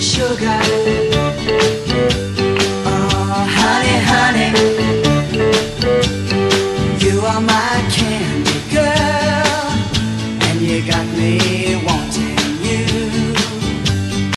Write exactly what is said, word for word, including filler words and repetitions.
sugar. Oh, honey, honey, you are my candy girl, and you got me wanting.